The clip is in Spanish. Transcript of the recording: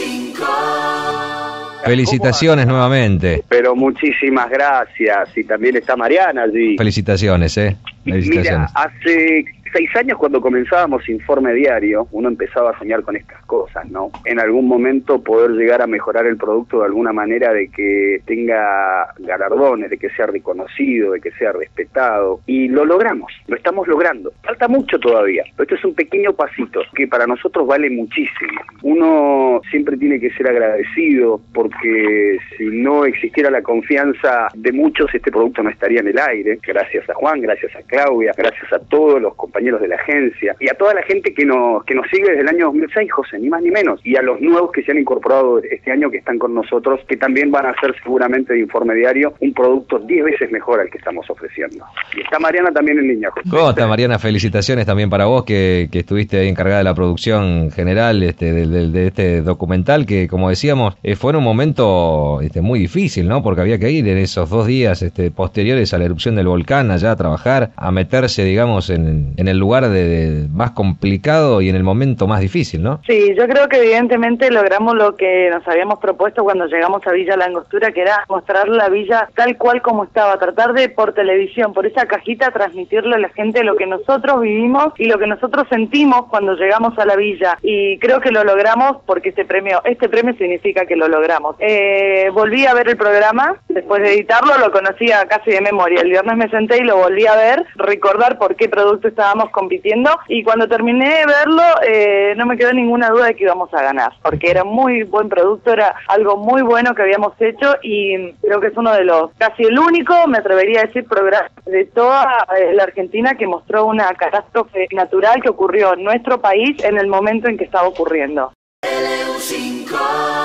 Felicitaciones nuevamente. Pero muchísimas gracias. Y también está Mariana allí. Felicitaciones, Mira, hace 6 años cuando comenzábamos Informe Diario, uno empezaba a soñar con estas cosas, ¿no? En algún momento poder llegar a mejorar el producto de alguna manera, de que tenga galardones, de que sea reconocido, de que sea respetado. Y lo logramos, lo estamos logrando. Falta mucho todavía, pero esto es un pequeño pasito que para nosotros vale muchísimo. Uno siempre tiene que ser agradecido, porque si no existiera la confianza de muchos, este producto no estaría en el aire. Gracias a Juan, gracias a Claudia, gracias a todos los compañeros de la agencia y a toda la gente que nos sigue desde el año 2006, José, ni más ni menos, y a los nuevos que se han incorporado este año, que están con nosotros, que también van a hacer seguramente de Informe Diario un producto 10 veces mejor al que estamos ofreciendo. Y está Mariana también en línea, José. ¿Cómo está, Mariana? Felicitaciones también para vos, que estuviste ahí encargada de la producción general de este documental, que como decíamos, fue en un momento muy difícil, ¿no? Porque había que ir en esos 2 días posteriores a la erupción del volcán allá a trabajar, a meterse, digamos, en el lugar más complicado y en el momento más difícil, ¿no? Sí, yo creo que evidentemente logramos lo que nos habíamos propuesto cuando llegamos a Villa La Angostura, que era mostrar la villa tal cual como estaba, tratar de por televisión, por esa cajita, transmitirle a la gente lo que nosotros vivimos y lo que nosotros sentimos cuando llegamos a la villa, y creo que lo logramos porque este premio significa que lo logramos. Volví a ver el programa, después de editarlo lo conocía casi de memoria, el viernes me senté y lo volví a ver, recordar por qué producto estábamos compitiendo, y cuando terminé de verlo no me quedó ninguna duda de que íbamos a ganar, porque era muy buen producto, era algo muy bueno que habíamos hecho, y creo que es uno de los, casi el único, me atrevería a decir, programa de toda la Argentina que mostró una catástrofe natural que ocurrió en nuestro país en el momento en que estaba ocurriendo. LU5